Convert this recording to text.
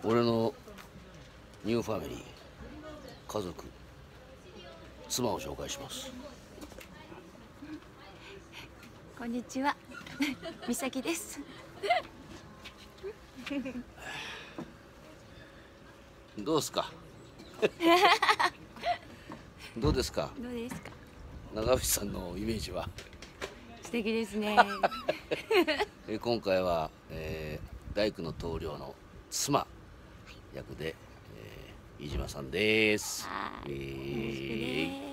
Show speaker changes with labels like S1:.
S1: 俺のニューファミリー、家族、妻を紹介します。
S2: こんにちは、美咲です。
S1: どうですかどうですか
S2: どうですか。
S1: 長渕さんのイメージは。
S2: 素敵ですね。
S1: 今回は、大工の棟梁の妻役で、飯島さんです。
S2: はい、よろしくです。